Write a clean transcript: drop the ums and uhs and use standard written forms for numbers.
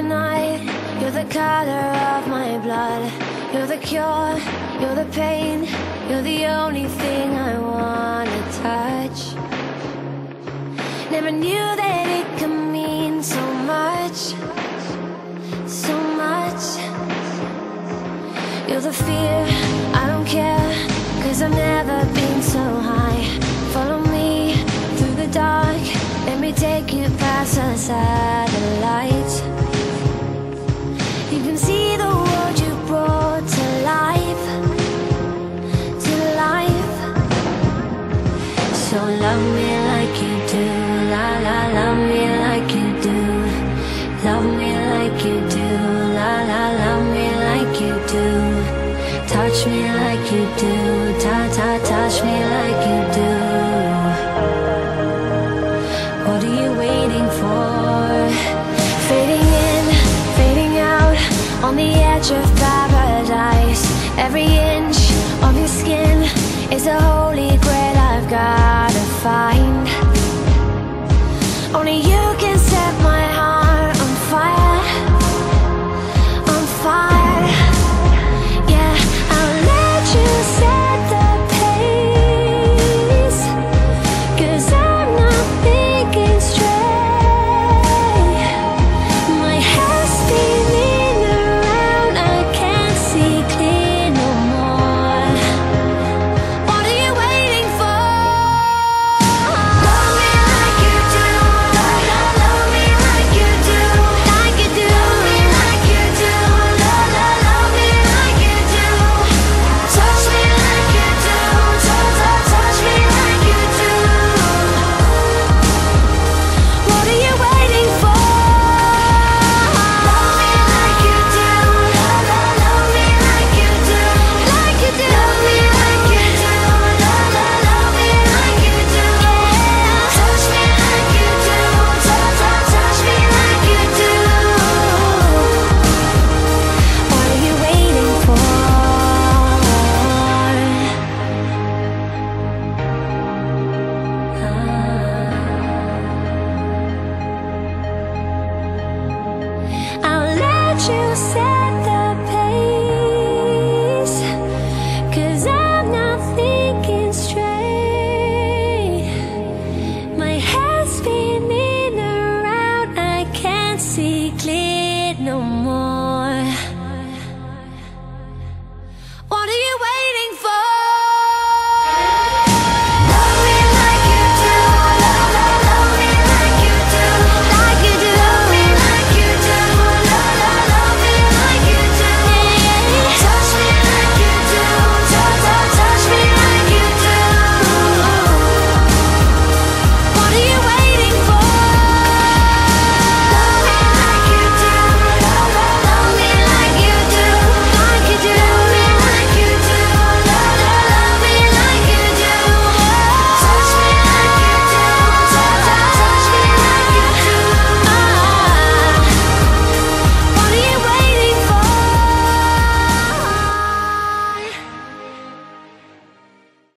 the night, you're the color of my blood. You're the cure, you're the pain, you're the only thing I wanna touch. Never knew that it could mean so much, so much. You're the fear, I don't care, 'cause I've never been so high. Follow me through the dark, let me take you past the satellites. You can see the world you brought to life, to life. So love me like you do, la la, love me like you do. Love me like you do, la la, love me like you do. Touch me like you do, ta ta, touch me like you do. What are you waiting for? Fading in, fading out, on the edge of paradise. Every inch of your skin is a whole